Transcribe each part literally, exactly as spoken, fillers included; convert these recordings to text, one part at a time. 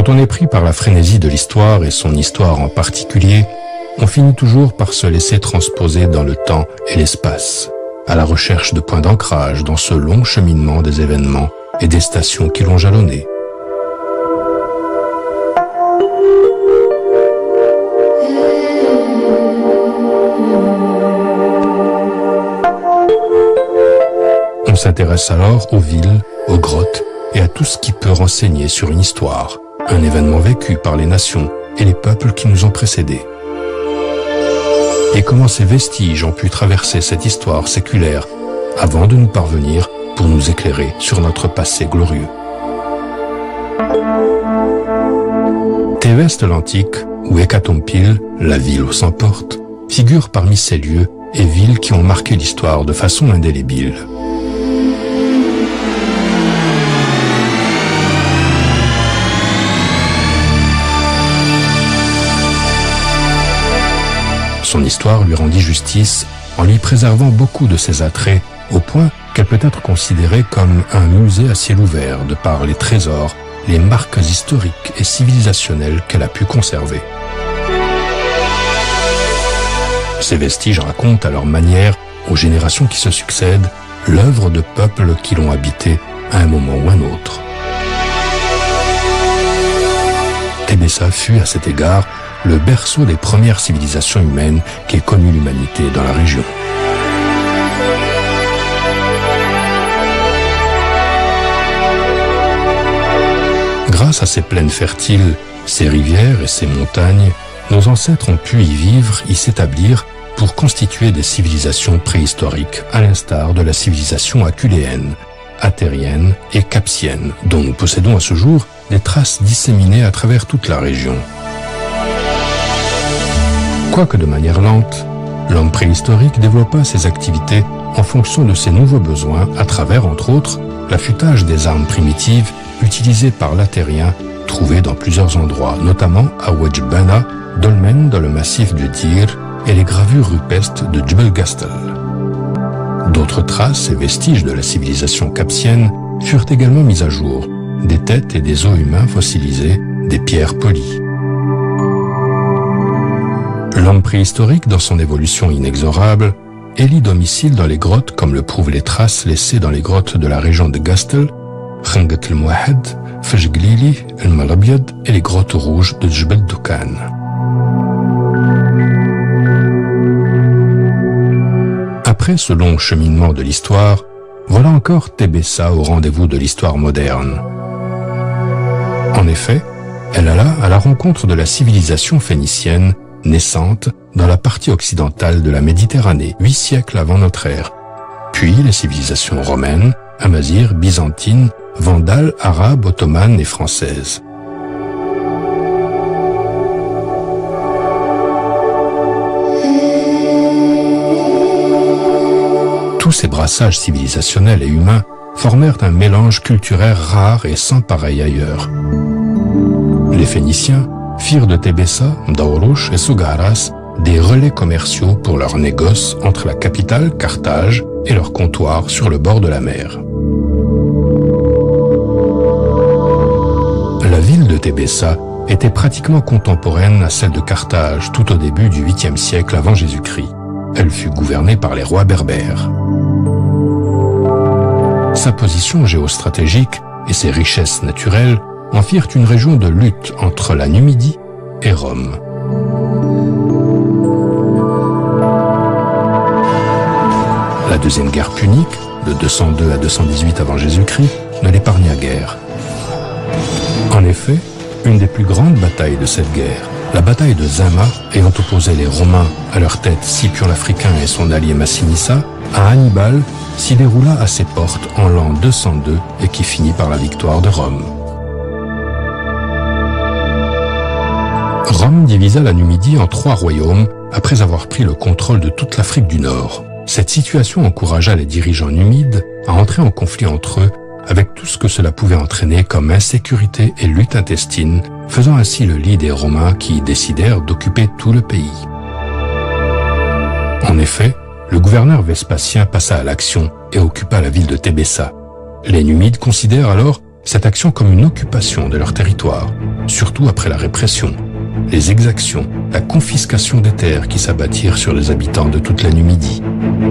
Quand on est pris par la frénésie de l'histoire et son histoire en particulier, on finit toujours par se laisser transposer dans le temps et l'espace, à la recherche de points d'ancrage dans ce long cheminement des événements et des stations qui l'ont jalonné. On s'intéresse alors aux villes, aux grottes et à tout ce qui peut renseigner sur une histoire, un événement vécu par les nations et les peuples qui nous ont précédés. Et comment ces vestiges ont pu traverser cette histoire séculaire avant de nous parvenir pour nous éclairer sur notre passé glorieux. Thébès de l'Antique, ou Hécatompyle, la ville aux cent portes, figure parmi ces lieux et villes qui ont marqué l'histoire de façon indélébile. Son histoire lui rendit justice en lui préservant beaucoup de ses attraits, au point qu'elle peut être considérée comme un musée à ciel ouvert de par les trésors, les marques historiques et civilisationnelles qu'elle a pu conserver. Ces vestiges racontent à leur manière, aux générations qui se succèdent, l'œuvre de peuples qui l'ont habité à un moment ou un autre. Tébessa fut, à cet égard, le berceau des premières civilisations humaines qu'ait connue l'humanité dans la région. Grâce à ces plaines fertiles, ces rivières et ces montagnes, nos ancêtres ont pu y vivre, y s'établir pour constituer des civilisations préhistoriques, à l'instar de la civilisation aculéenne, attérienne et capsienne, dont nous possédons à ce jour des traces disséminées à travers toute la région. Quoique de manière lente, l'homme préhistorique développa ses activités en fonction de ses nouveaux besoins à travers, entre autres, l'affûtage des armes primitives utilisées par l'attérien trouvées dans plusieurs endroits, notamment à Wajbana, dolmen dans le massif du Dir et les gravures rupestres de Djebel Gastel. D'autres traces et vestiges de la civilisation capsienne furent également mises à jour, des têtes et des os humains fossilisés, des pierres polies. L'homme préhistorique, dans son évolution inexorable, élit domicile dans les grottes comme le prouvent les traces laissées dans les grottes de la région de Gastel, Khangat el-Mouahad, Fejglili, el-Malabyad et les grottes rouges de Djebel Doukan. Après ce long cheminement de l'histoire, voilà encore Tébessa au rendez-vous de l'histoire moderne. En effet, elle alla à la rencontre de la civilisation phénicienne naissante dans la partie occidentale de la Méditerranée, huit siècles avant notre ère, puis les civilisations romaines, amazighes, byzantines, vandales, arabes, ottomanes et françaises. Tous ces brassages civilisationnels et humains formèrent un mélange culturel rare et sans pareil ailleurs. Les Phéniciens firent de Tébessa, Daourouch et Sougaras des relais commerciaux pour leurs négoces entre la capitale, Carthage, et leur comptoir sur le bord de la mer. La ville de Tébessa était pratiquement contemporaine à celle de Carthage tout au début du huitième siècle avant Jésus-Christ. Elle fut gouvernée par les rois berbères. Sa position géostratégique et ses richesses naturelles en firent une région de lutte entre la Numidie et Rome. La deuxième guerre punique, de deux cent deux à deux cent dix-huit avant Jésus-Christ, ne l'épargna guère. En effet, une des plus grandes batailles de cette guerre, la bataille de Zama, ayant opposé les Romains à leur tête Scipion l'Africain et son allié Massinissa, à Hannibal, s'y déroula à ses portes en l'an deux cent deux et qui finit par la victoire de Rome. Rome divisa la Numidie en trois royaumes après avoir pris le contrôle de toute l'Afrique du Nord. Cette situation encouragea les dirigeants numides à entrer en conflit entre eux avec tout ce que cela pouvait entraîner comme insécurité et lutte intestine, faisant ainsi le lit des Romains qui décidèrent d'occuper tout le pays. En effet, le gouverneur Vespasien passa à l'action et occupa la ville de Tébessa. Les Numides considèrent alors cette action comme une occupation de leur territoire, surtout après la répression, les exactions, la confiscation des terres qui s'abattirent sur les habitants de toute la Numidie.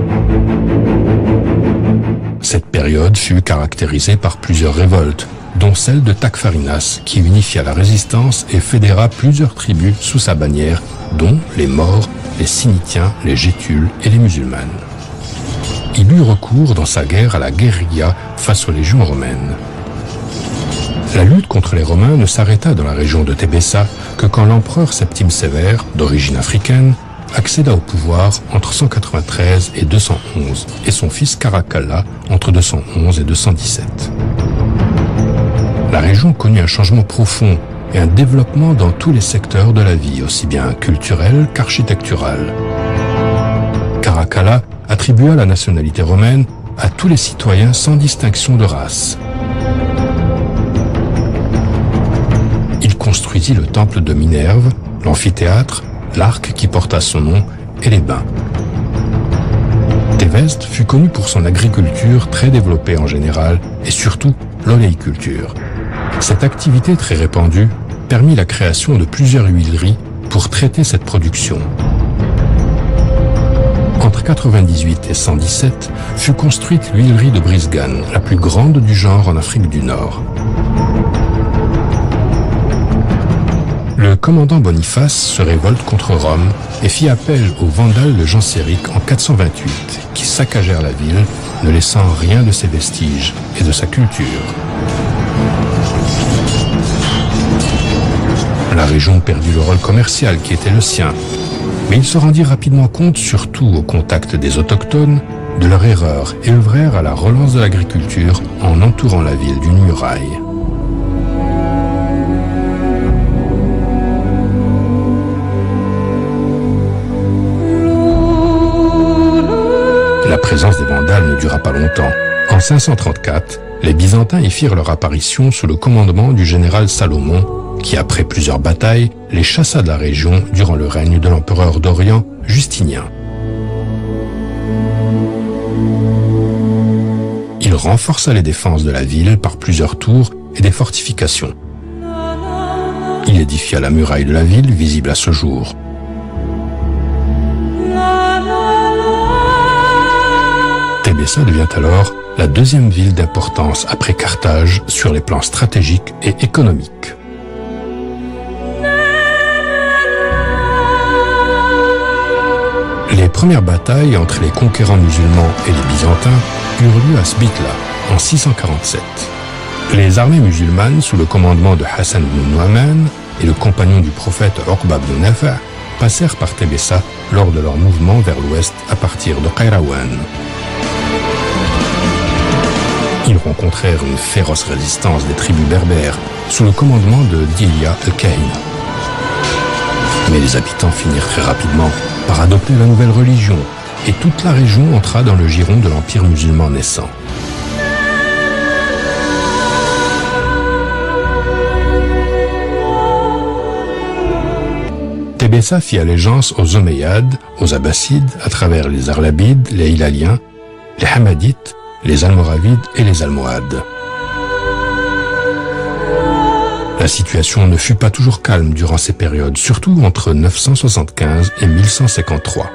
Cette période fut caractérisée par plusieurs révoltes, dont celle de Tacfarinas, qui unifia la résistance et fédéra plusieurs tribus sous sa bannière, dont les Maures, les Sinitiens, les Gétules et les musulmanes. Il eut recours dans sa guerre à la guérilla face aux légions romaines. La lutte contre les Romains ne s'arrêta dans la région de Tébessa que quand l'empereur Septime Sévère, d'origine africaine, accéda au pouvoir entre cent quatre-vingt-treize et deux cent onze, et son fils Caracalla entre deux cent onze et deux cent dix-sept. La région connut un changement profond et un développement dans tous les secteurs de la vie, aussi bien culturel qu'architectural. Caracalla attribua la nationalité romaine à tous les citoyens sans distinction de race. Il construisit le temple de Minerve, l'amphithéâtre, l'arc qui porta son nom et les bains. Téveste fut connu pour son agriculture très développée en général et surtout l'oléiculture. Cette activité très répandue permit la création de plusieurs huileries pour traiter cette production. Entre quatre-vingt-dix-huit et cent dix-sept fut construite l'huilerie de Brisgane, la plus grande du genre en Afrique du Nord. Le commandant Boniface se révolte contre Rome et fit appel aux Vandales de Genséric en quatre cent vingt-huit, qui saccagèrent la ville, ne laissant rien de ses vestiges et de sa culture. La région perdit le rôle commercial qui était le sien, mais il se rendit rapidement compte, surtout au contact des autochtones, de leur erreur et œuvrèrent à la relance de l'agriculture en entourant la ville d'une muraille. La présence des Vandales ne dura pas longtemps. En cinq cent trente-quatre, les Byzantins y firent leur apparition sous le commandement du général Salomon, qui, après plusieurs batailles, les chassa de la région durant le règne de l'empereur d'Orient, Justinien. Il renforça les défenses de la ville par plusieurs tours et des fortifications. Il édifia la muraille de la ville, visible à ce jour. Tébessa devient alors la deuxième ville d'importance après Carthage sur les plans stratégiques et économiques. Les premières batailles entre les conquérants musulmans et les Byzantins eurent lieu à Sbitla en six cent quarante-sept. Les armées musulmanes, sous le commandement de Hassan ibn Nu'man et le compagnon du prophète Uqba ibn Nafi', passèrent par Tébessa lors de leur mouvement vers l'ouest à partir de Qayrawan. Ils rencontrèrent une féroce résistance des tribus berbères sous le commandement de Dilia el-Kahina. Mais les habitants finirent très rapidement par adopter la nouvelle religion et toute la région entra dans le giron de l'empire musulman naissant. Tébessa fit allégeance aux Omeyyades, aux Abbassides, à travers les Arlabides, les Hilaliens, les Hamadites, les Almoravides et les Almohades. La situation ne fut pas toujours calme durant ces périodes, surtout entre neuf cent soixante-quinze et mille cent cinquante-trois.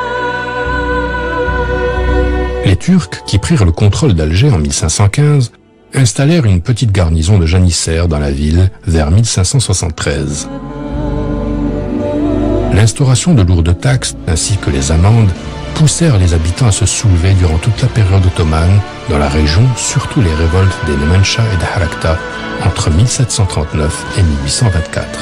Les Turcs, qui prirent le contrôle d'Alger en mille cinq cent quinze, installèrent une petite garnison de janissaires dans la ville vers mille cinq cent soixante-treize. L'instauration de lourdes taxes ainsi que les amendes poussèrent les habitants à se soulever durant toute la période ottomane dans la région, surtout les révoltes des Nemancha et d'Harakta entre mille sept cent trente-neuf et mille huit cent vingt-quatre.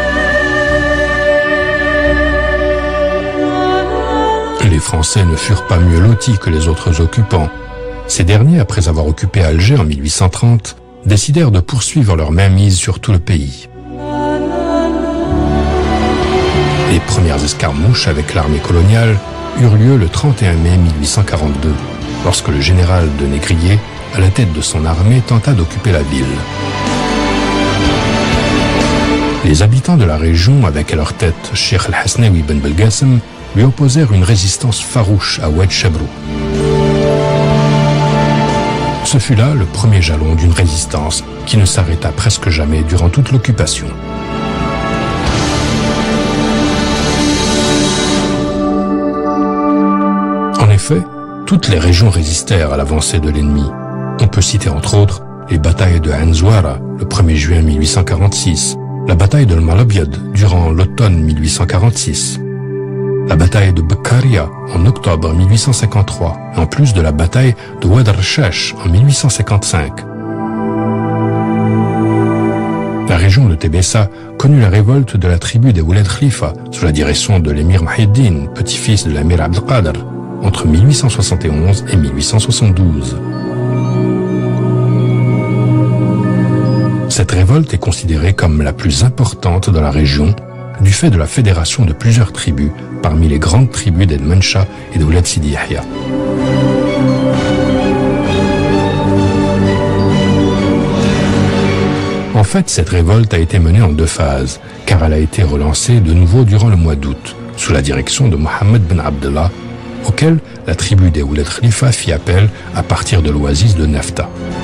Les Français ne furent pas mieux lotis que les autres occupants. Ces derniers, après avoir occupé Alger en mille huit cent trente, décidèrent de poursuivre leur mainmise sur tout le pays. Les premières escarmouches avec l'armée coloniale eurent lieu le trente et un mai mille huit cent quarante-deux, lorsque le général de Négrier, à la tête de son armée, tenta d'occuper la ville. Les habitants de la région, avec à leur tête Cheikh al-Hasnawi ben Belgassem, lui opposèrent une résistance farouche à Oued Chabrou. Ce fut là le premier jalon d'une résistance qui ne s'arrêta presque jamais durant toute l'occupation. En effet, toutes les régions résistèrent à l'avancée de l'ennemi. On peut citer entre autres les batailles de Anzouara le premier juin mille huit cent quarante-six, la bataille de Malabyad durant l'automne mille huit cent quarante-six, la bataille de Bakaria en octobre mille huit cent cinquante-trois, en plus de la bataille de Oued Rechesh en mille huit cent cinquante-cinq. La région de Tébessa connut la révolte de la tribu des Ouled Khalifa sous la direction de l'émir Mahiddin, petit-fils de l'émir Abdelkader, entre mille huit cent soixante et onze et mille huit cent soixante-douze. Cette révolte est considérée comme la plus importante dans la région du fait de la fédération de plusieurs tribus parmi les grandes tribus d'El Mencha et de Ouled Sidi Yahya. En fait, cette révolte a été menée en deux phases, car elle a été relancée de nouveau durant le mois d'août, sous la direction de Mohammed ben Abdallah, auquel la tribu des Ouled Khalifa fit appel à partir de l'oasis de Nafta.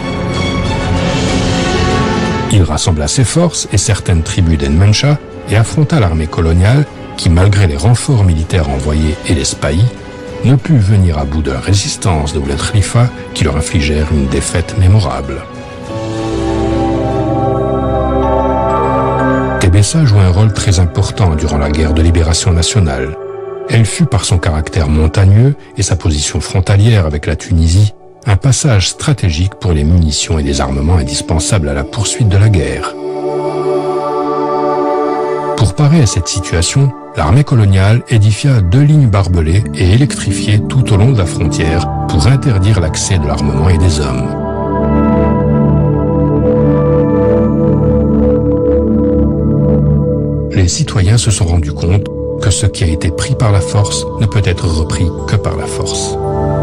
Il rassembla ses forces et certaines tribus d'El Mencha et affronta l'armée coloniale qui, malgré les renforts militaires envoyés et les spahis, ne put venir à bout de la résistance de Ouled Khalifa qui leur infligèrent une défaite mémorable. Tébessa joua un rôle très important durant la guerre de libération nationale. Elle fut, par son caractère montagneux et sa position frontalière avec la Tunisie, un passage stratégique pour les munitions et les armements indispensables à la poursuite de la guerre. Pour parer à cette situation, l'armée coloniale édifia deux lignes barbelées et électrifiées tout au long de la frontière pour interdire l'accès de l'armement et des hommes. Les citoyens se sont rendus compte que ce qui a été pris par la force ne peut être repris que par la force.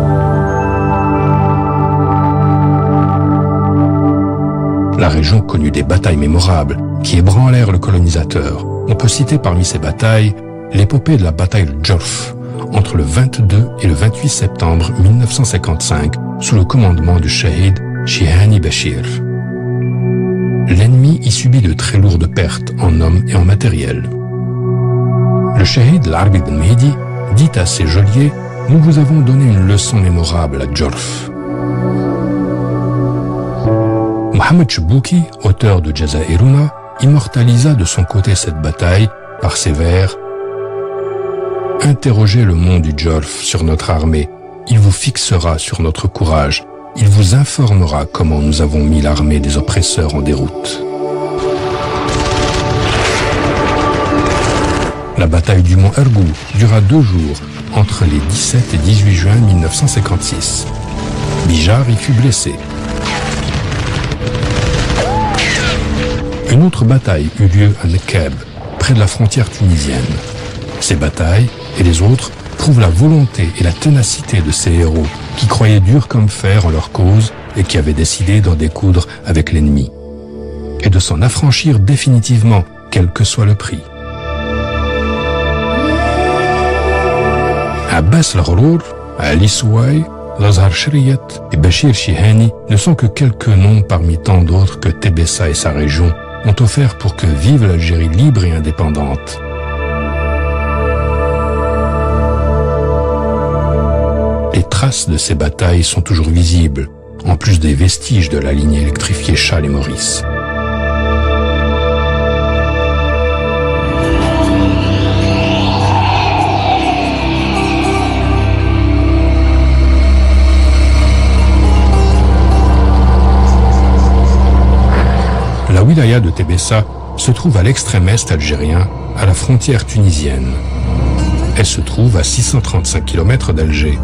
La région connut des batailles mémorables qui ébranlèrent le colonisateur. On peut citer parmi ces batailles l'épopée de la bataille de Djorf entre le vingt-deux et le vingt-huit septembre mille neuf cent cinquante-cinq sous le commandement du shahid Shihani Bachir. L'ennemi y subit de très lourdes pertes en hommes et en matériel. Le shahid Larbi Ben Mehdi dit à ses geôliers « Nous vous avons donné une leçon mémorable à Djorf ». Mohamed Chbouki, auteur de Jazairuna, immortalisa de son côté cette bataille par ses vers « Interrogez le mont du Djorf sur notre armée, il vous fixera sur notre courage, il vous informera comment nous avons mis l'armée des oppresseurs en déroute. » La bataille du mont Ergou dura deux jours, entre les dix-sept et dix-huit juin mille neuf cent cinquante-six. Bijar y fut blessé. Une autre bataille eut lieu à Nekeb, près de la frontière tunisienne. Ces batailles, et les autres, prouvent la volonté et la ténacité de ces héros qui croyaient dur comme fer en leur cause et qui avaient décidé d'en découdre avec l'ennemi, et de s'en affranchir définitivement, quel que soit le prix. Abbas al-Ghrour, Ali Souaï, Lazar Shriyat et Bachir Shihani ne sont que quelques noms parmi tant d'autres que Tébessa et sa région ont offert pour que vive l'Algérie libre et indépendante. Les traces de ces batailles sont toujours visibles, en plus des vestiges de la ligne électrifiée Charles et Maurice. La wilaya de Tébessa se trouve à l'extrême est algérien, à la frontière tunisienne. Elle se trouve à six cent trente-cinq kilomètres d'Alger.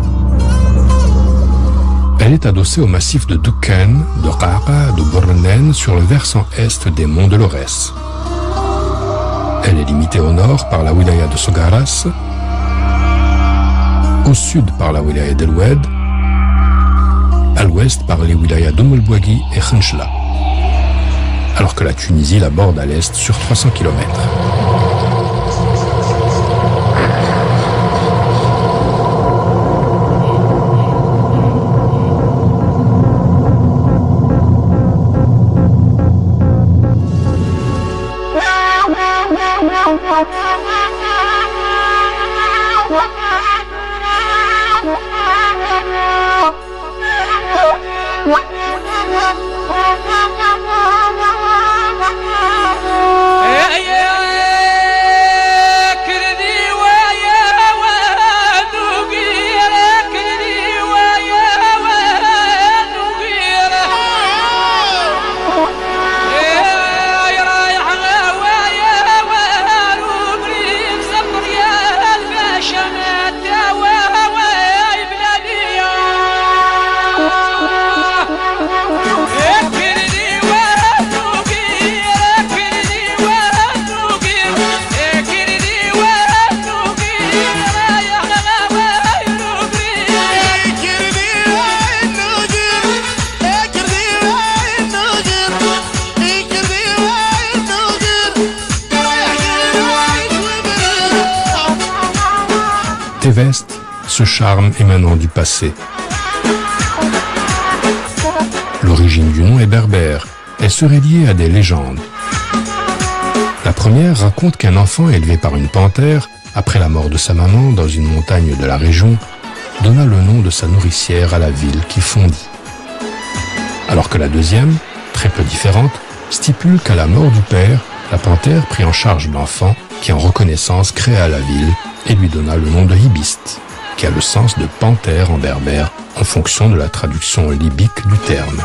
Elle est adossée au massif de Doukken, de Qaqa, de Bornen sur le versant est des monts de l'Aurès. Elle est limitée au nord par la wilaya de Sogaras, au sud par la wilaya d'El Oued, à l'ouest par les wilayas d'Oum el-Bouaghi et Khenchla, alors que la Tunisie la borde à l'est sur trois cents kilomètres. revestent ce charme émanant du passé. L'origine du nom est berbère. Elle serait liée à des légendes. La première raconte qu'un enfant élevé par une panthère, après la mort de sa maman dans une montagne de la région, donna le nom de sa nourricière à la ville qui fondit. Alors que la deuxième, très peu différente, stipule qu'à la mort du père, la panthère prit en charge l'enfant qui, en reconnaissance, créa la ville et lui donna le nom de Hibiste, qui a le sens de panthère en berbère en fonction de la traduction libyque du terme.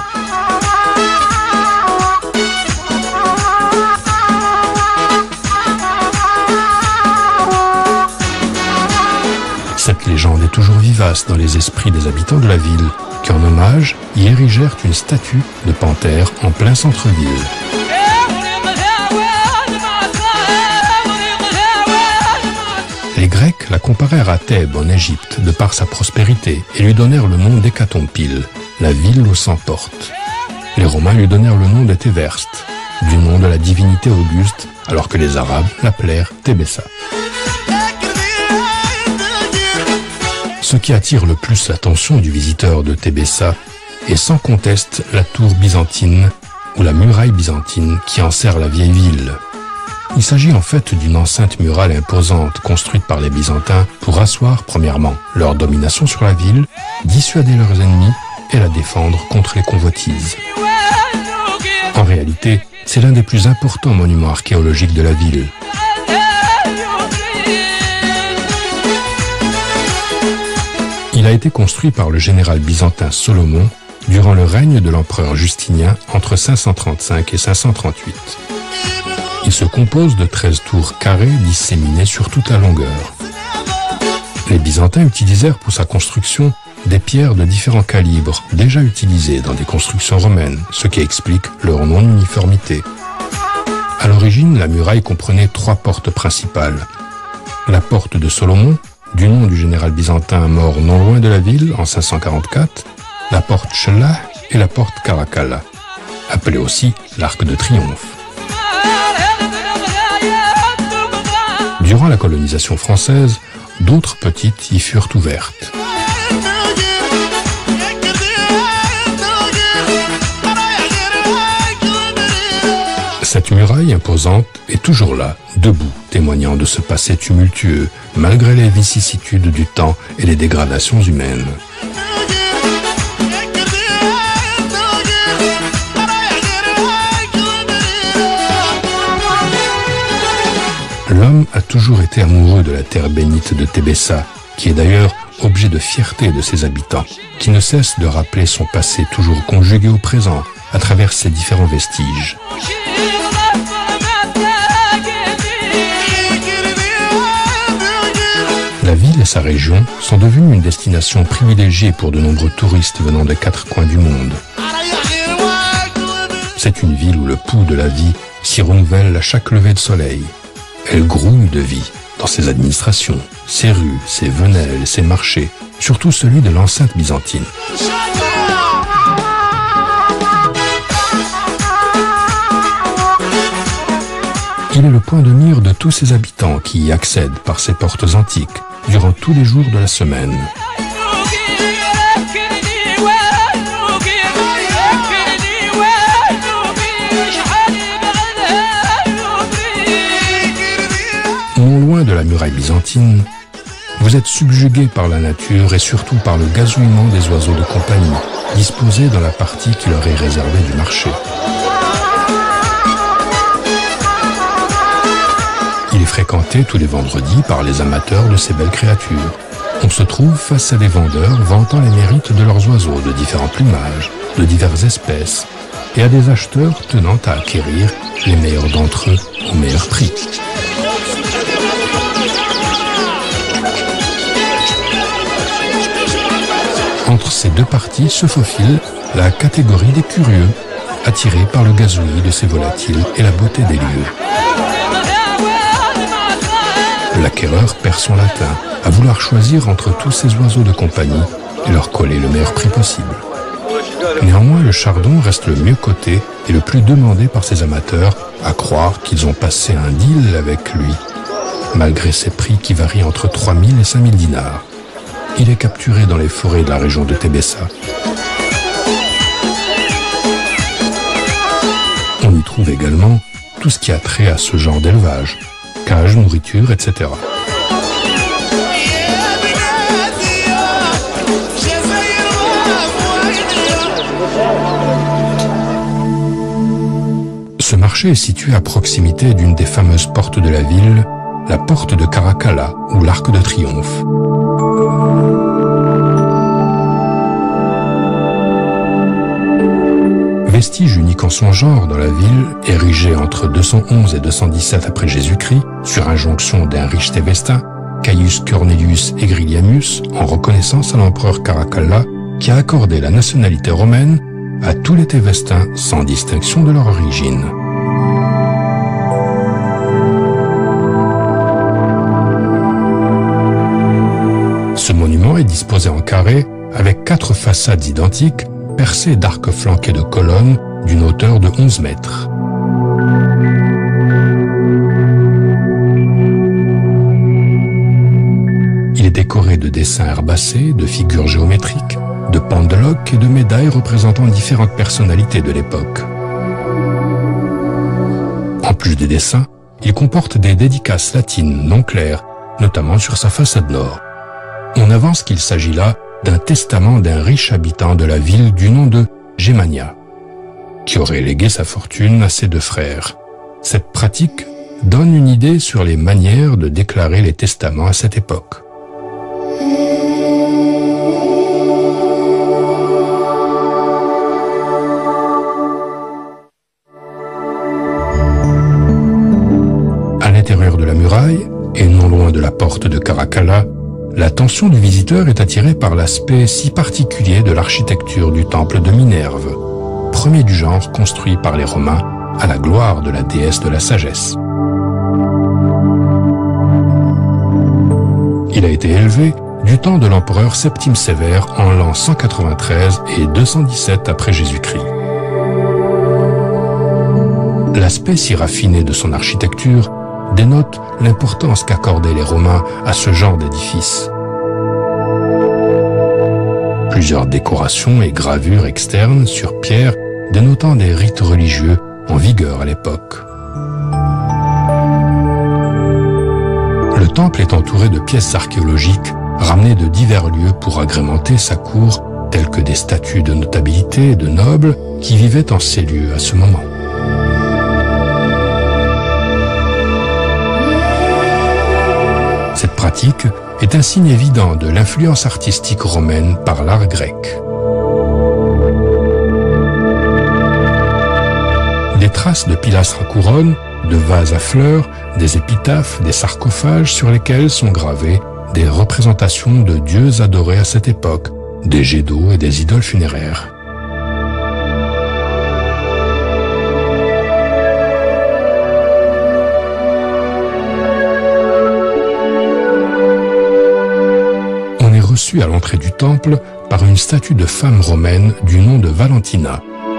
Cette légende est toujours vivace dans les esprits des habitants de la ville, qui en hommage y érigèrent une statue de panthère en plein centre-ville. Les Grecs la comparèrent à Thèbes en Égypte de par sa prospérité et lui donnèrent le nom d'Hécatompyle, la ville aux cent portes. Les Romains lui donnèrent le nom de Théverste, du nom de la divinité Auguste, alors que les Arabes l'appelèrent Tébessa. Ce qui attire le plus l'attention du visiteur de Tébessa est sans conteste la tour byzantine ou la muraille byzantine qui enserre la vieille ville. Il s'agit en fait d'une enceinte murale imposante construite par les Byzantins pour asseoir premièrement leur domination sur la ville, dissuader leurs ennemis et la défendre contre les convoitises. En réalité, c'est l'un des plus importants monuments archéologiques de la ville. Il a été construit par le général byzantin Solomon durant le règne de l'empereur Justinien entre cinq cent trente-cinq et cinq cent trente-huit. Il se compose de treize tours carrées disséminées sur toute la longueur. Les Byzantins utilisèrent pour sa construction des pierres de différents calibres déjà utilisées dans des constructions romaines, ce qui explique leur non-uniformité. À l'origine, la muraille comprenait trois portes principales. La porte de Solomon, du nom du général byzantin mort non loin de la ville en cinq cent quarante-quatre, la porte Shelah et la porte Caracalla, appelée aussi l'arc de triomphe. Durant la colonisation française, d'autres petites y furent ouvertes. Cette muraille imposante est toujours là, debout, témoignant de ce passé tumultueux, malgré les vicissitudes du temps et les dégradations humaines. L'homme a toujours été amoureux de la terre bénite de Tébessa, qui est d'ailleurs objet de fierté de ses habitants, qui ne cessent de rappeler son passé toujours conjugué au présent, à travers ses différents vestiges. La ville et sa région sont devenues une destination privilégiée pour de nombreux touristes venant des quatre coins du monde. C'est une ville où le pouls de la vie s'y renouvelle à chaque lever de soleil. Elle grouille de vie dans ses administrations, ses rues, ses venelles, ses marchés, surtout celui de l'enceinte byzantine. Il est le point de mire de tous ses habitants qui y accèdent par ses portes antiques durant tous les jours de la semaine. Non loin de la muraille byzantine, vous êtes subjugué par la nature et surtout par le gazouillement des oiseaux de compagnie, disposés dans la partie qui leur est réservée du marché. Il est fréquenté tous les vendredis par les amateurs de ces belles créatures. On se trouve face à des vendeurs vantant les mérites de leurs oiseaux de différents plumages, de diverses espèces, et à des acheteurs tenant à acquérir les meilleurs d'entre eux au meilleur prix. Entre ces deux parties se faufile la catégorie des curieux, attirés par le gazouillis de ces volatiles et la beauté des lieux. L'acquéreur perd son latin à vouloir choisir entre tous ces oiseaux de compagnie et leur coller le meilleur prix possible. Néanmoins, le chardon reste le mieux coté et le plus demandé par ses amateurs, à croire qu'ils ont passé un deal avec lui. malgré ses prix qui varient entre trois mille et cinq mille dinars. Il est capturé dans les forêts de la région de Tébessa. On y trouve également tout ce qui a trait à ce genre d'élevage, cage, nourriture, et cetera. Ce marché est situé à proximité d'une des fameuses portes de la ville, la porte de Caracalla ou l'Arc de Triomphe. Vestige unique en son genre dans la ville, érigé entre deux cent onze et deux cent dix-sept après Jésus-Christ, sur injonction d'un riche Tébestin, Caius Cornelius Egrilianus, en reconnaissance à l'empereur Caracalla, qui a accordé la nationalité romaine à tous les Tébestins sans distinction de leur origine. Ce monument est disposé en carré avec quatre façades identiques percées d'arcs flanqués de colonnes d'une hauteur de onze mètres. Il est décoré de dessins herbacés, de figures géométriques, de pendeloques et de médailles représentant différentes personnalités de l'époque. En plus des dessins, il comporte des dédicaces latines non claires, notamment sur sa façade nord. On avance qu'il s'agit là d'un testament d'un riche habitant de la ville du nom de Gémania, qui aurait légué sa fortune à ses deux frères. Cette pratique donne une idée sur les manières de déclarer les testaments à cette époque. À l'intérieur de la muraille, et non loin de la porte de Caracalla, l'attention du visiteur est attirée par l'aspect si particulier de l'architecture du temple de Minerve, premier du genre construit par les Romains à la gloire de la déesse de la sagesse. Il a été élevé du temps de l'empereur Septime Sévère en l'an cent quatre-vingt-treize et deux cent dix-sept après Jésus-Christ. L'aspect si raffiné de son architecture dénote l'importance qu'accordaient les Romains à ce genre d'édifice. Plusieurs décorations et gravures externes sur pierre dénotant des rites religieux en vigueur à l'époque. Le temple est entouré de pièces archéologiques ramenées de divers lieux pour agrémenter sa cour, telles que des statues de notabilité et de nobles qui vivaient en ces lieux à ce moment. Cette pratique est un signe évident de l'influence artistique romaine par l'art grec. Des traces de pilastres à couronne, de vases à fleurs, des épitaphes, des sarcophages sur lesquels sont gravées des représentations de dieux adorés à cette époque, des jets d'eau et des idoles funéraires. Reçu à l'entrée du temple par une statue de femme romaine du nom de Valentina.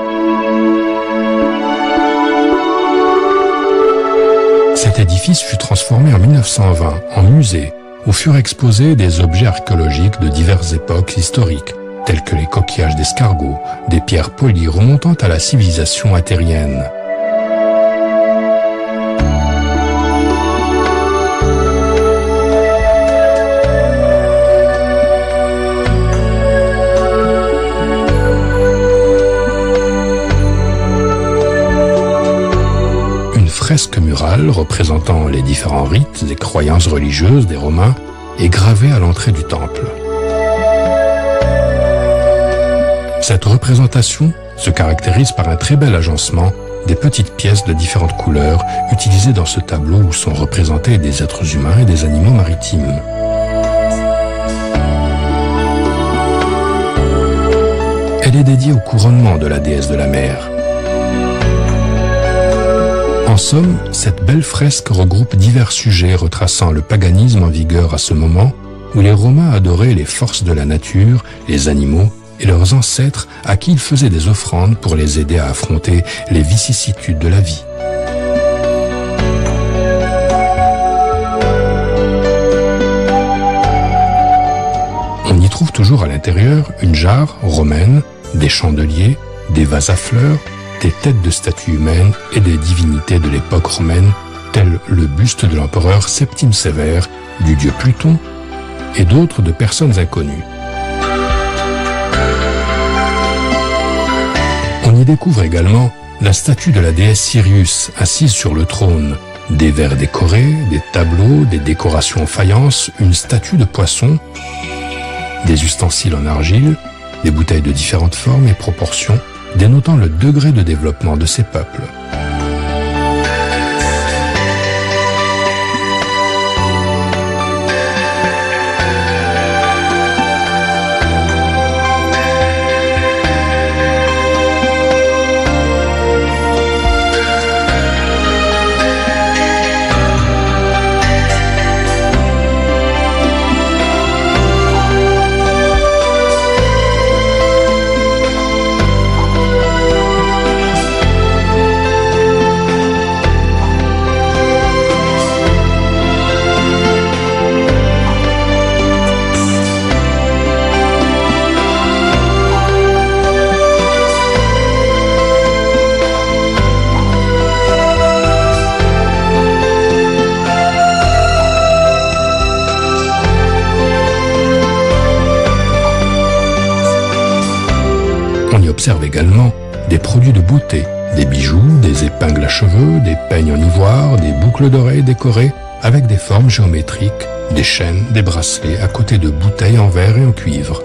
Cet édifice fut transformé en mille neuf cent vingt en musée où furent exposés des objets archéologiques de diverses époques historiques, tels que les coquillages d'escargots, des pierres polies remontant à la civilisation attérienne. Fresque murale représentant les différents rites et croyances religieuses des Romains est gravée à l'entrée du temple. Cette représentation se caractérise par un très bel agencement des petites pièces de différentes couleurs utilisées dans ce tableau où sont représentés des êtres humains et des animaux maritimes. Elle est dédiée au couronnement de la déesse de la mer. En somme, cette belle fresque regroupe divers sujets retraçant le paganisme en vigueur à ce moment où les Romains adoraient les forces de la nature, les animaux et leurs ancêtres à qui ils faisaient des offrandes pour les aider à affronter les vicissitudes de la vie. toujours à l'intérieur une jarre romaine, des chandeliers, des vases à fleurs, des têtes de statues humaines et des divinités de l'époque romaine, tels le buste de l'empereur Septime Sévère, du dieu Pluton, et d'autres de personnes inconnues. On y découvre également la statue de la déesse Sirius assise sur le trône, des verres décorés, des tableaux, des décorations en faïence, une statue de poisson, des ustensiles en argile, des bouteilles de différentes formes et proportions, dénotant le degré de développement de ces peuples. On y observe également des produits de beauté, des bijoux, des épingles à cheveux, des peignes en ivoire, des boucles d'oreilles décorées avec des formes géométriques, des chaînes, des bracelets à côté de bouteilles en verre et en cuivre.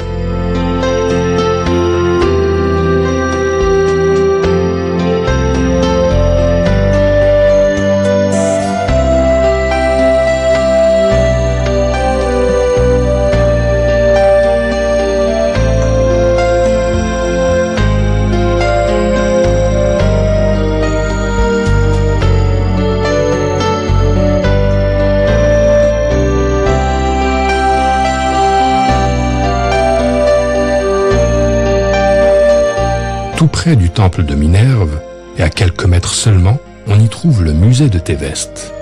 Tout près du temple de Minerve, et à quelques mètres seulement, on y trouve le musée de Théveste.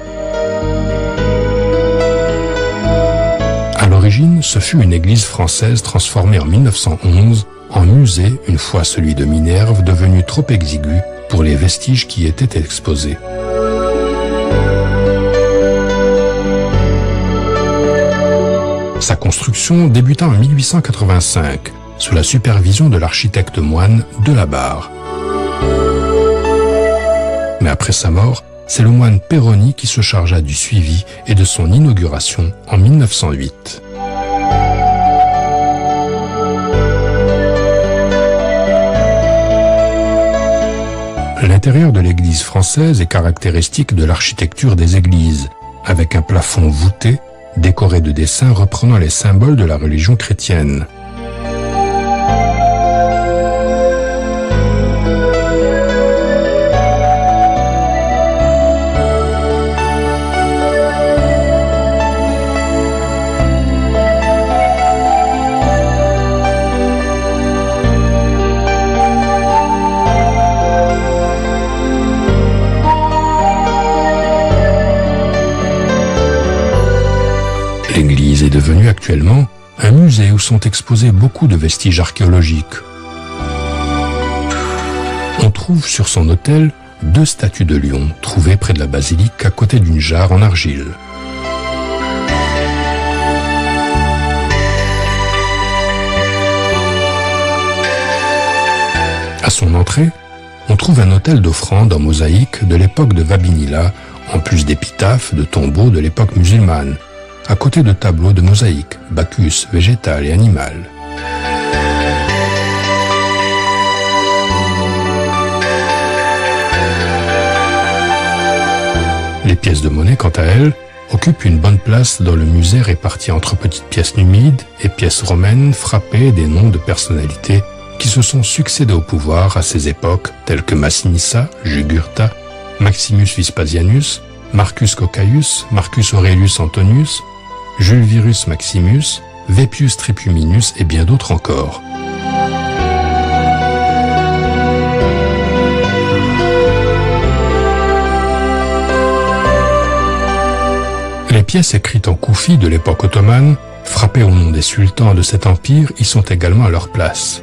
À l'origine, ce fut une église française transformée en mille neuf cent onze en musée une fois celui de Minerve devenu trop exigu pour les vestiges qui y étaient exposés. Sa construction débuta en mille huit cent quatre-vingt-cinq, sous la supervision de l'architecte moine Delabarre. Mais après sa mort, c'est le moine Péroni qui se chargea du suivi et de son inauguration en mille neuf cent huit. L'intérieur de l'église française est caractéristique de l'architecture des églises, avec un plafond voûté, décoré de dessins reprenant les symboles de la religion chrétienne. L'église est devenue actuellement un musée où sont exposés beaucoup de vestiges archéologiques. On trouve sur son autel deux statues de lions trouvées près de la basilique à côté d'une jarre en argile. À son entrée, on trouve un autel d'offrandes en mosaïque de l'époque de Wabinila, en plus d'épitaphes, de tombeaux de l'époque musulmane, à côté de tableaux de mosaïque, Bacchus, végétal et animal. Les pièces de monnaie, quant à elles, occupent une bonne place dans le musée réparties entre petites pièces numides et pièces romaines frappées des noms de personnalités qui se sont succédés au pouvoir à ces époques, telles que Massinissa, Jugurtha, Maximus Vespasianus, Marcus Coccaius, Marcus Aurelius Antonius, Jules Virus Maximus, Vepius Tripuminus et bien d'autres encore. Les pièces écrites en koufi de l'époque ottomane frappés au nom des sultans de cet empire, y sont également à leur place.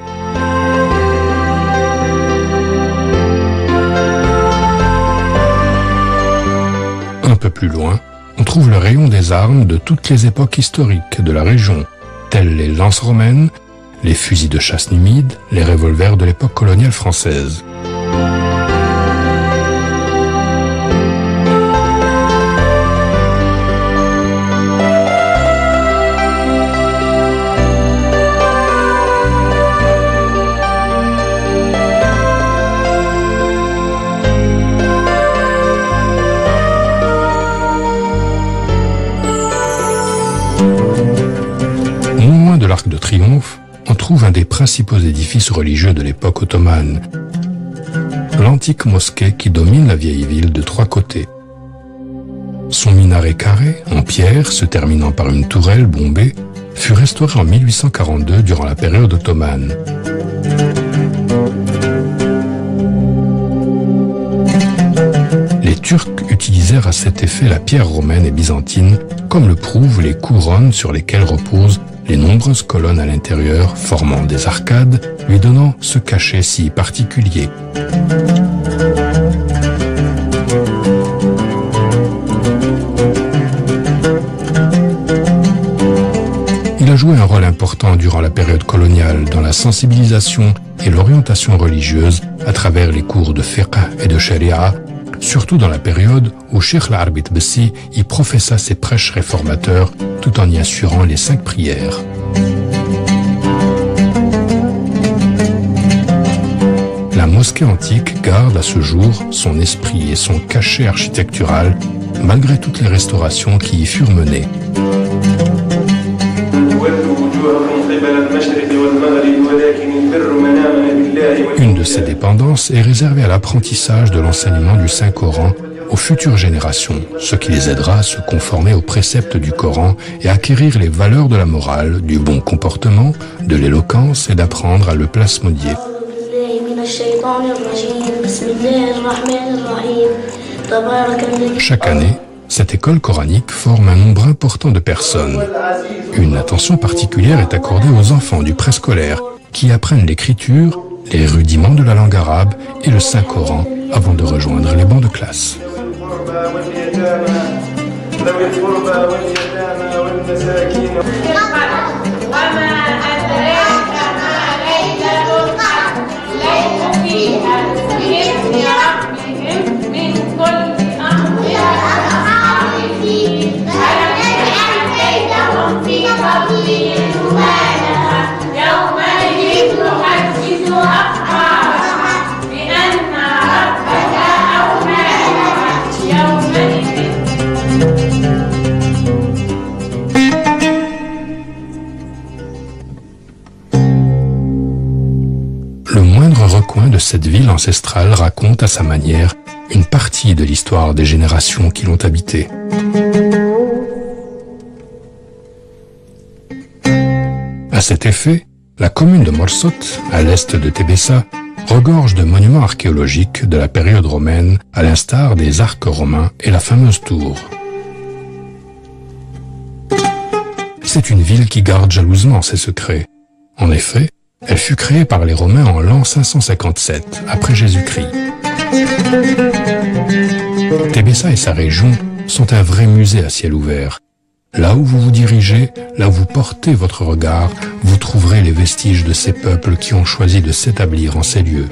Un peu plus loin, on trouve le rayon des armes de toutes les époques historiques de la région, telles les lances romaines, les fusils de chasse numides, les revolvers de l'époque coloniale française. Non loin de l'Arc de Triomphe, on trouve un des principaux édifices religieux de l'époque ottomane, l'antique mosquée qui domine la vieille ville de trois côtés. Son minaret carré, en pierre, se terminant par une tourelle bombée, fut restauré en mille huit cent quarante-deux durant la période ottomane. Les Turcs utilisèrent à cet effet la pierre romaine et byzantine, comme le prouvent les couronnes sur lesquelles reposent les nombreuses colonnes à l'intérieur formant des arcades, lui donnant ce cachet si particulier. Il a joué un rôle important durant la période coloniale dans la sensibilisation et l'orientation religieuse à travers les cours de fiqh et de sharia, surtout dans la période où Cheikh Al-Arbit Bessi y professa ses prêches réformateurs tout en y assurant les cinq prières. La mosquée antique garde à ce jour son esprit et son cachet architectural, malgré toutes les restaurations qui y furent menées. Une de ces dépendances est réservée à l'apprentissage de l'enseignement du Saint-Coran aux futures générations, ce qui les aidera à se conformer aux préceptes du Coran et à acquérir les valeurs de la morale, du bon comportement, de l'éloquence et d'apprendre à le plasmodier. Chaque année, cette école coranique forme un nombre important de personnes. Une attention particulière est accordée aux enfants du préscolaire qui apprennent l'écriture, les rudiments de la langue arabe et le Saint-Coran avant de rejoindre les bancs de classe. Le moindre recoin de cette ville ancestrale raconte à sa manière une partie de l'histoire des générations qui l'ont habitée. À cet effet, la commune de Morsot, à l'est de Tébessa, regorge de monuments archéologiques de la période romaine, à l'instar des arcs romains et la fameuse tour. C'est une ville qui garde jalousement ses secrets. En effet, elle fut créée par les Romains en l'an cinq cent cinquante-sept, après Jésus-Christ. Tébessa et sa région sont un vrai musée à ciel ouvert. Là où vous vous dirigez, là où vous portez votre regard, vous trouverez les vestiges de ces peuples qui ont choisi de s'établir en ces lieux.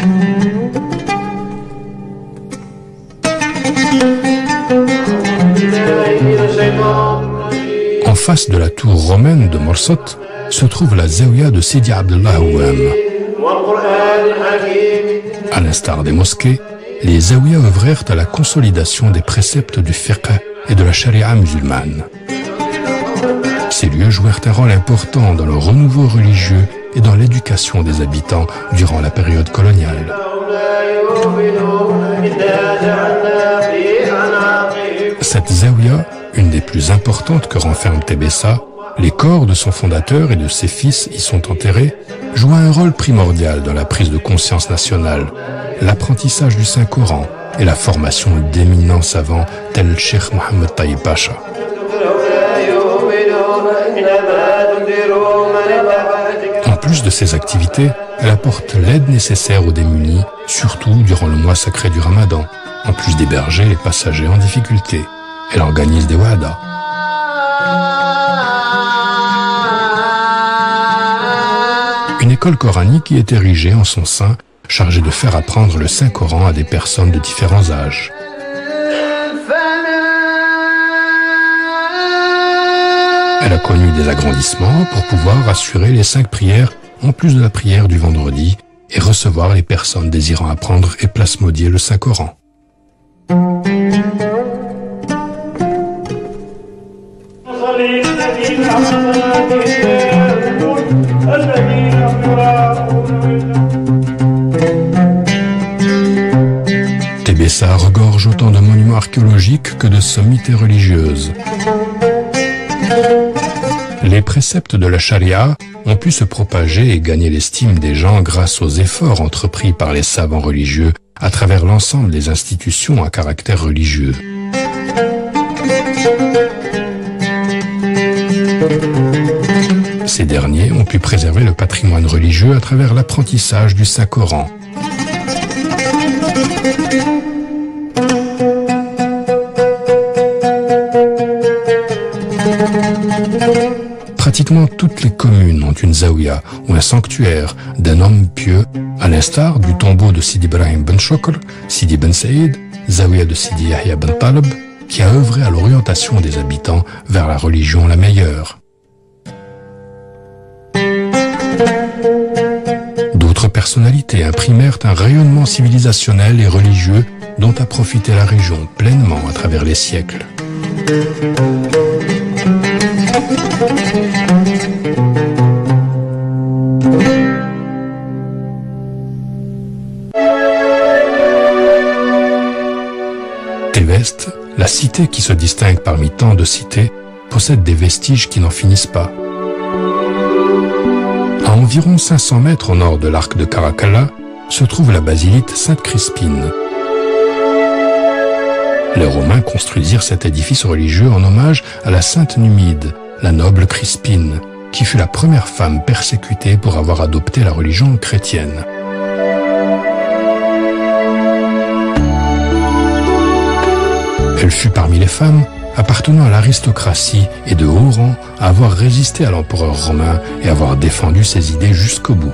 En face de la tour romaine de Morsot se trouve la Zaouia de Sidi Abdullah Ouam. À l'instar des mosquées, les Zaouia œuvrèrent à la consolidation des préceptes du fiqh et de la charia musulmane. Ces lieux jouèrent un rôle important dans le renouveau religieux et dans l'éducation des habitants durant la période coloniale. Cette Zaouia, une des plus importantes que renferme Tébessa, les corps de son fondateur et de ses fils y sont enterrés, joua un rôle primordial dans la prise de conscience nationale, l'apprentissage du Saint-Coran et la formation d'éminents savants tels Cheikh Mohammed Tayyib Pacha. de ses activités, elle apporte l'aide nécessaire aux démunis, surtout durant le mois sacré du Ramadan, en plus d'héberger les passagers en difficulté. Elle organise des wadas. Une école coranique y est érigée en son sein, chargée de faire apprendre le Saint-Coran à des personnes de différents âges. Elle a connu des agrandissements pour pouvoir assurer les cinq prières en plus de la prière du vendredi et recevoir les personnes désirant apprendre et plasmodier le Saint-Coran. Tébessa regorge autant de monuments archéologiques que de sommités religieuses. Les préceptes de la charia ont pu se propager et gagner l'estime des gens grâce aux efforts entrepris par les savants religieux à travers l'ensemble des institutions à caractère religieux. Ces derniers ont pu préserver le patrimoine religieux à travers l'apprentissage du Saint-Coran. Pratiquement toutes les communes ont une zaouia ou un sanctuaire d'un homme pieux, à l'instar du tombeau de Sidi Ibrahim ben Chokr, Sidi ben Saïd, zaouia de Sidi Yahya ben Talib, qui a œuvré à l'orientation des habitants vers la religion la meilleure. D'autres personnalités imprimèrent un rayonnement civilisationnel et religieux dont a profité la région pleinement à travers les siècles. Téveste, la cité qui se distingue parmi tant de cités, possède des vestiges qui n'en finissent pas. À environ cinq cents mètres au nord de l'arc de Caracalla se trouve la basilique Sainte-Crispine. Les Romains construisirent cet édifice religieux en hommage à la sainte Numide, la noble Crispine, qui fut la première femme persécutée pour avoir adopté la religion chrétienne. Elle fut parmi les femmes appartenant à l'aristocratie et de haut rang à avoir résisté à l'empereur romain et avoir défendu ses idées jusqu'au bout.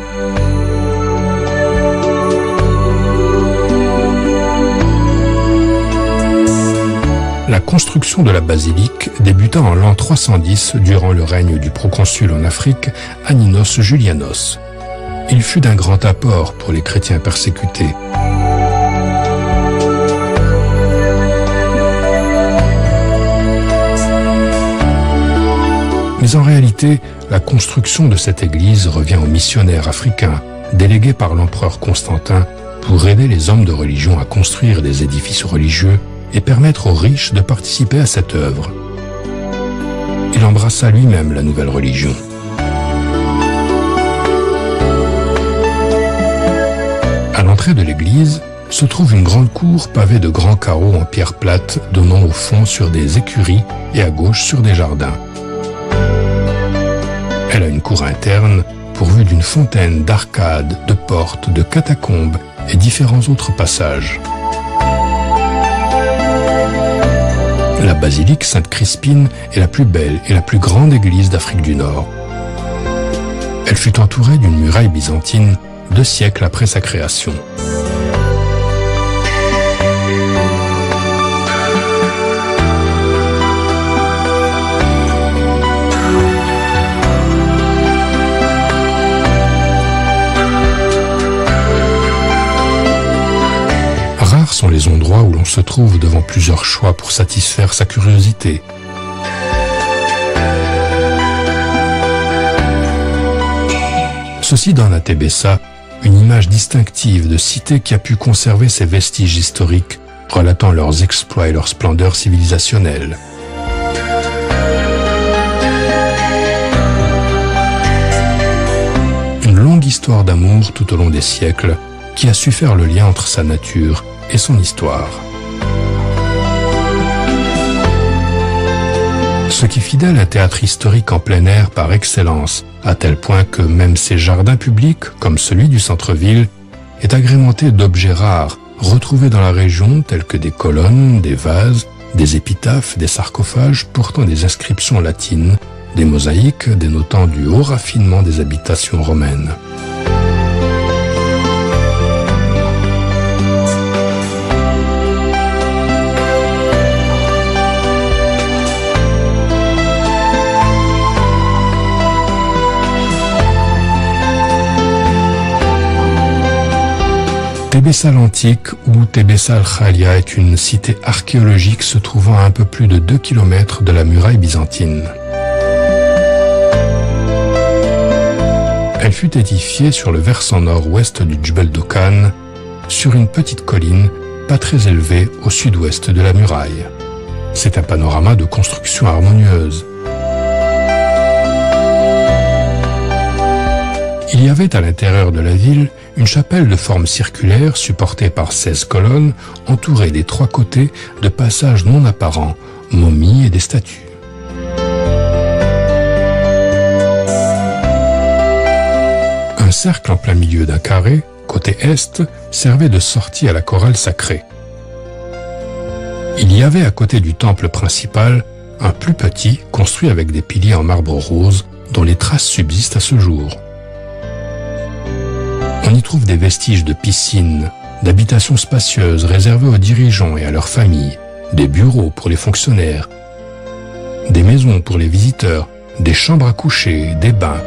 La construction de la basilique débuta en l'an trois cent dix durant le règne du proconsul en Afrique, Aninos Julianos. Il fut d'un grand apport pour les chrétiens persécutés. Mais en réalité, la construction de cette église revient aux missionnaires africains, délégués par l'empereur Constantin pour aider les hommes de religion à construire des édifices religieux et permettre aux riches de participer à cette œuvre. Il embrassa lui-même la nouvelle religion. À l'entrée de l'église se trouve une grande cour pavée de grands carreaux en pierre plate donnant au fond sur des écuries et à gauche sur des jardins. Elle a une cour interne pourvue d'une fontaine, d'arcades, de portes, de catacombes et différents autres passages. La basilique Sainte-Crispine est la plus belle et la plus grande église d'Afrique du Nord. Elle fut entourée d'une muraille byzantine deux siècles après sa création. Rares sont les endroits où l'on se trouve devant plusieurs choix pour satisfaire sa curiosité. Ceci donne à Tébessa une image distinctive de cité qui a pu conserver ses vestiges historiques, relatant leurs exploits et leur splendeur civilisationnelle. Une longue histoire d'amour tout au long des siècles qui a su faire le lien entre sa nature et son histoire. Ce qui fit d'elle un théâtre historique en plein air par excellence, à tel point que même ses jardins publics, comme celui du centre-ville, est agrémenté d'objets rares retrouvés dans la région tels que des colonnes, des vases, des épitaphes, des sarcophages portant des inscriptions latines, des mosaïques dénotant du haut raffinement des habitations romaines. Tébessa l'Antique ou Tébessa al-Khalia est une cité archéologique se trouvant à un peu plus de deux kilomètres de la muraille byzantine. Elle fut édifiée sur le versant nord-ouest du Djebel Dokan, sur une petite colline pas très élevée au sud-ouest de la muraille. C'est un panorama de construction harmonieuse. Il y avait à l'intérieur de la ville une chapelle de forme circulaire supportée par seize colonnes, entourée des trois côtés de passages non apparents, momies et des statues. Un cercle en plein milieu d'un carré, côté est, servait de sortie à la chorale sacrée. Il y avait à côté du temple principal un plus petit construit avec des piliers en marbre rose dont les traces subsistent à ce jour. On y trouve des vestiges de piscines, d'habitations spacieuses réservées aux dirigeants et à leurs familles, des bureaux pour les fonctionnaires, des maisons pour les visiteurs, des chambres à coucher, des bains.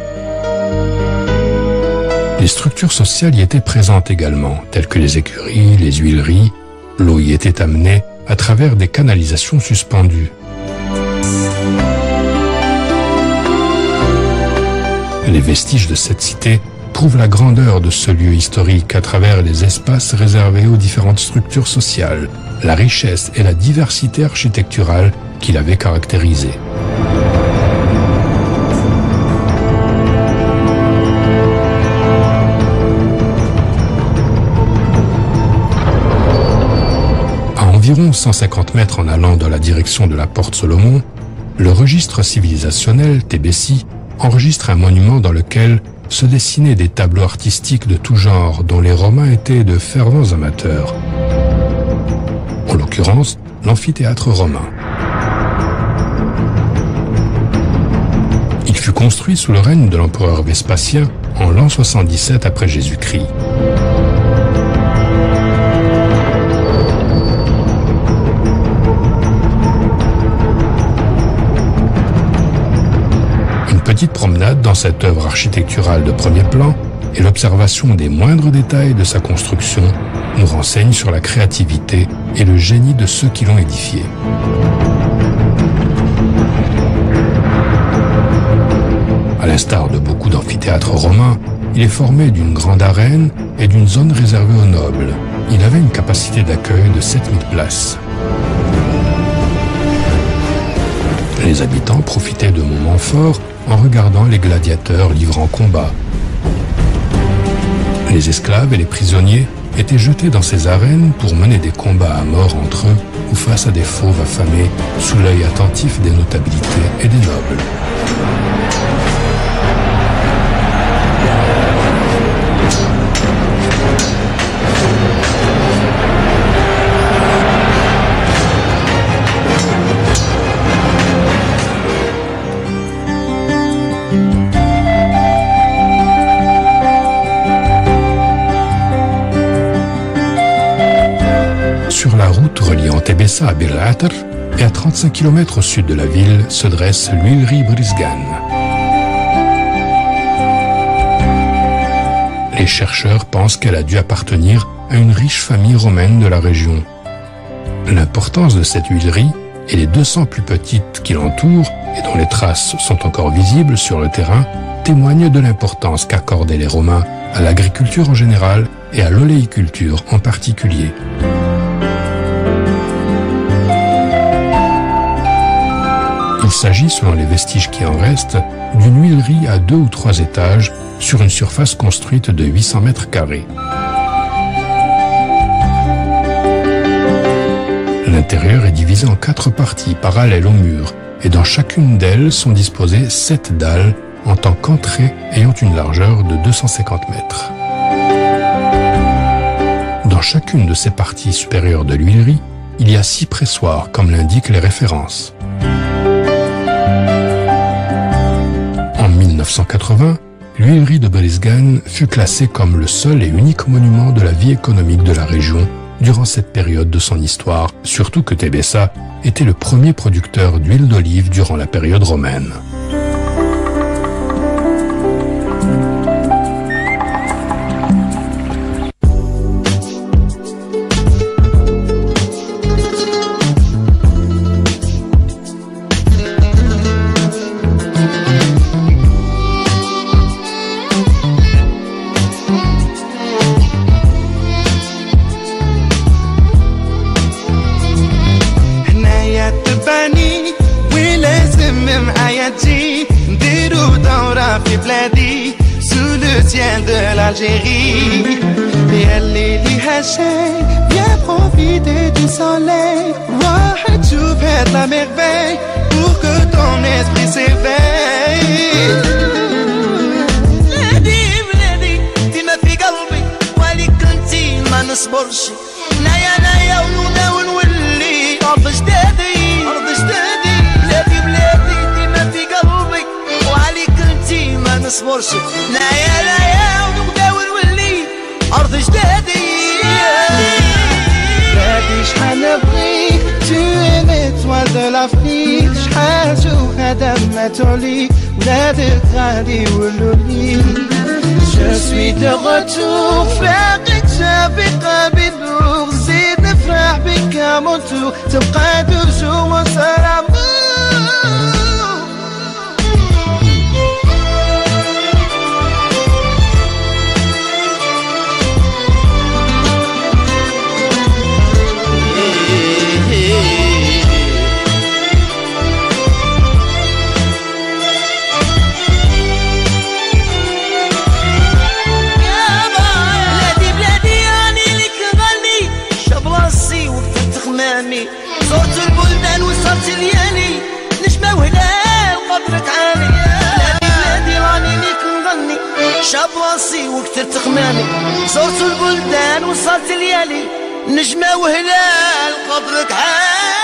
Les structures sociales y étaient présentes également, telles que les écuries, les huileries. L'eau y était amenée à travers des canalisations suspendues. Les vestiges de cette cité prouvent la grandeur de ce lieu historique à travers les espaces réservés aux différentes structures sociales, la richesse et la diversité architecturale qui l'avaient caractérisé. À environ cent cinquante mètres en allant dans la direction de la Porte Salomon, le registre civilisationnel Tébessi enregistre un monument dans lequel se dessinaient des tableaux artistiques de tout genre dont les Romains étaient de fervents amateurs. En l'occurrence, l'amphithéâtre romain. Il fut construit sous le règne de l'empereur Vespasien en l'an soixante-dix-sept après Jésus-Christ. Petite promenade dans cette œuvre architecturale de premier plan et l'observation des moindres détails de sa construction nous renseignent sur la créativité et le génie de ceux qui l'ont édifié. À l'instar de beaucoup d'amphithéâtres romains, il est formé d'une grande arène et d'une zone réservée aux nobles. Il avait une capacité d'accueil de sept mille places. Les habitants profitaient de moments forts en regardant les gladiateurs livrant combat. Les esclaves et les prisonniers étaient jetés dans ces arènes pour mener des combats à mort entre eux ou face à des fauves affamés sous l'œil attentif des notabilités et des nobles. Sur la route reliant Tébessa à Bir al-Atr et à trente-cinq kilomètres au sud de la ville se dresse l'huilerie Brizgan. Les chercheurs pensent qu'elle a dû appartenir à une riche famille romaine de la région. L'importance de cette huilerie et les deux cents plus petites qui l'entourent et dont les traces sont encore visibles sur le terrain témoignent de l'importance qu'accordaient les Romains à l'agriculture en général et à l'oléiculture en particulier. Il s'agit, selon les vestiges qui en restent, d'une huilerie à deux ou trois étages sur une surface construite de huit cents mètres carrés. L'intérieur est divisé en quatre parties parallèles au mur et dans chacune d'elles sont disposées sept dalles en tant qu'entrée ayant une largeur de deux cent cinquante mètres. Dans chacune de ces parties supérieures de l'huilerie, il y a six pressoirs, comme l'indiquent les références. En mille neuf cent quatre-vingts, l'huilerie de Berizgan fut classée comme le seul et unique monument de la vie économique de la région durant cette période de son histoire, surtout que Tebessa était le premier producteur d'huile d'olive durant la période romaine. De l'Algérie, et elle est l'Ihaché, viens profiter du soleil, ouais, tu fais de la merveille pour que ton esprit s'éveille. بلادي بلادي ديما في قلبي وليك انتي ما نصبرش نايا نايا ونونا ونولي أرض جدادي أرض جدادي بلادي بلادي ديما في قلبي وعليك انتي ما نصبرش نايا نايا أرض جدادي بلادي شحال نبغيك tu es l'étoile de l'Afrique شحال شوفها دمت عليك ولادك غادي يولولي Je suis de retour فاقد شافقة بالنور زيد نفرح بك à mon tour تبقى toujours mon seul amour. زرت البلدان وصلت ليالي نجمة وهلال قدرك عالي بلادي بلادي راني ليك نغني شاب راسي وكثرت خمامي زرت البلدان وصلت ليالي نجمة وهلال قدرك عالي